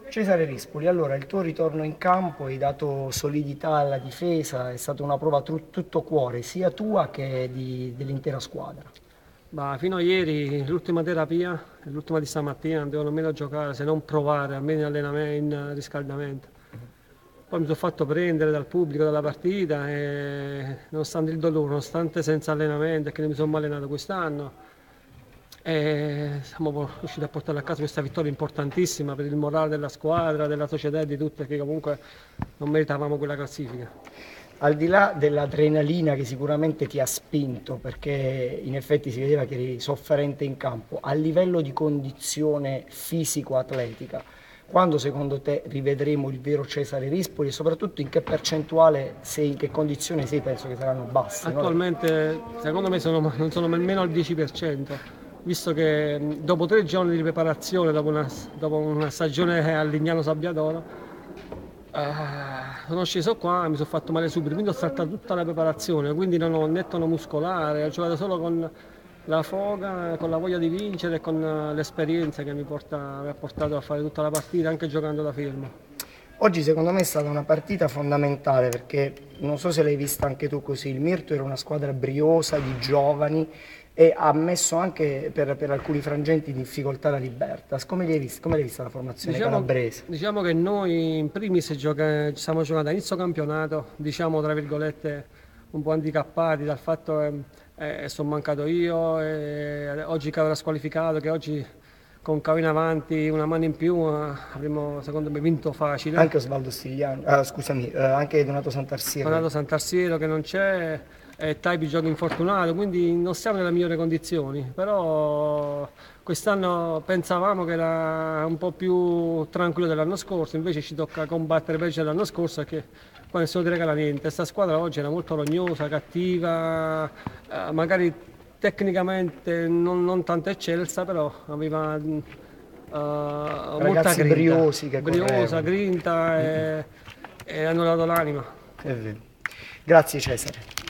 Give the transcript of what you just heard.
Cesare Rispoli, allora il tuo ritorno in campo hai dato solidità alla difesa, è stata una prova tutto cuore, sia tua che dell'intera squadra. Ma fino a ieri l'ultima terapia, l'ultima di stamattina, non devo nemmeno giocare se non provare, almeno in allenamento, in riscaldamento. Poi mi sono fatto prendere dal pubblico dalla partita e nonostante il dolore, nonostante senza allenamento e che non mi sono mai allenato quest'anno, siamo riusciti a portare a casa questa vittoria importantissima per il morale della squadra, della società e di tutte, che comunque non meritavamo quella classifica. Al di là dell'adrenalina che sicuramente ti ha spinto, perché in effetti si vedeva che eri sofferente in campo, a livello di condizione fisico-atletica, quando secondo te rivedremo il vero Cesare Rispoli e soprattutto in che percentuale sei, in che condizione sei, penso che saranno basse, no? Attualmente secondo me non sono nemmeno al 10%, visto che dopo 3 giorni di preparazione, dopo una stagione a Lignano Sabbiadoro, sono sceso qua e mi sono fatto male subito, quindi ho saltato tutta la preparazione, quindi non ho né tono muscolare, ho giocato solo con la foga, con la voglia di vincere e con l'esperienza che mi ha portato a fare tutta la partita, anche giocando da fermo. Oggi secondo me è stata una partita fondamentale perché non so se l'hai vista anche tu così, il Mirto era una squadra briosa di giovani e ha messo anche per alcuni frangenti in difficoltà la Libertas. Come l'hai vista la formazione Diciamo, calabrese? diciamo che noi in primis ci stiamo giocando a inizio campionato, diciamo tra virgolette un po' handicappati dal fatto che sono mancato io e oggi che avrà squalificato, che oggi con Cavo in avanti, una mano in più, avremmo secondo me vinto Anche facile. Osvaldo Stigliani, scusami, anche Donato Santarsiero. Donato Santarsiero che non c'è, e Taibi gioca infortunato, quindi non siamo nelle migliori condizioni, però quest'anno pensavamo che era un po' più tranquillo dell'anno scorso, invece ci tocca combattere peggio dell'anno scorso perché qua nessuno ti regala niente. Questa squadra oggi era molto rognosa, cattiva, magari tecnicamente non tanto eccelsa, però aveva molta Ragazzi grinta, briosi che briosa, correvano. grinta e hanno dato l'anima. È vero. Grazie Cesare.